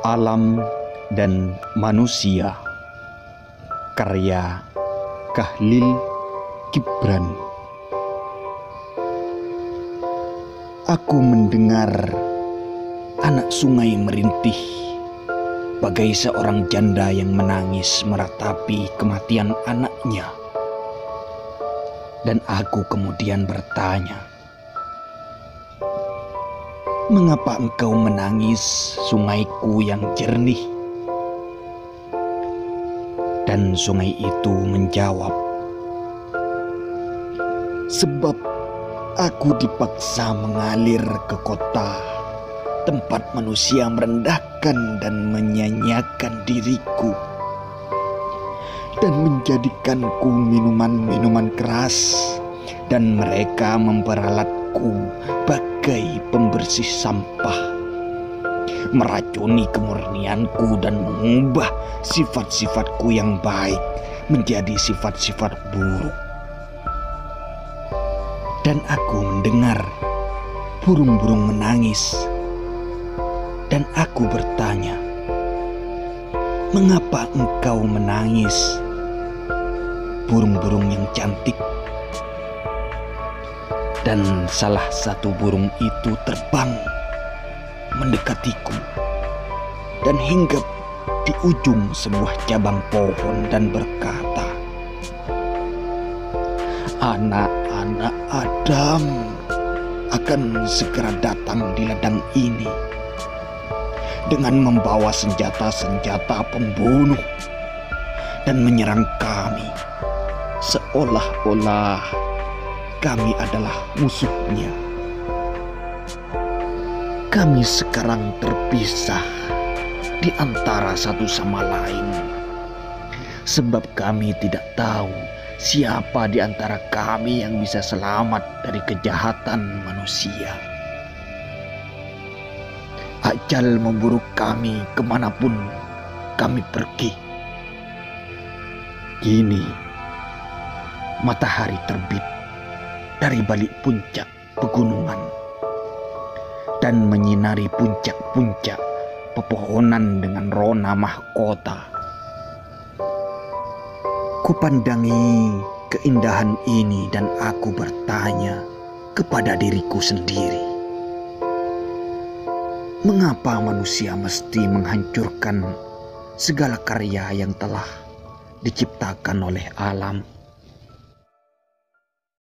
Alam dan Manusia, karya Khalil Gibran. Aku mendengar anak sungai merintih, bagai seorang janda yang menangis meratapi kematian anaknya. Dan aku kemudian bertanya, "Mengapa engkau menangis, sungaiku yang jernih?" Dan sungai itu menjawab, "Sebab aku dipaksa mengalir ke kota, tempat manusia merendahkan dan menyanyiakan diriku, dan menjadikanku minuman-minuman keras, dan mereka memperalatku bagai pembersih sampah, meracuni kemurnianku dan mengubah sifat-sifatku yang baik menjadi sifat-sifat buruk." Dan aku mendengar burung-burung menangis, dan aku bertanya, "Mengapa engkau menangis, burung-burung yang cantik?" Dan salah satu burung itu terbang mendekatiku dan hinggap di ujung sebuah cabang pohon dan berkata, "Anak-anak Adam akan segera datang di ladang ini dengan membawa senjata-senjata pembunuh dan menyerang kami, seolah-olah kami adalah musuhnya. Kami sekarang terpisah di antara satu sama lain, sebab kami tidak tahu siapa di antara kami yang bisa selamat dari kejahatan manusia. Ajal memburu kami kemanapun kami pergi." Kini matahari terbit dari balik puncak pegunungan dan menyinari puncak-puncak pepohonan dengan rona mahkota. Kupandangi keindahan ini dan aku bertanya kepada diriku sendiri, mengapa manusia mesti menghancurkan segala karya yang telah diciptakan oleh alam?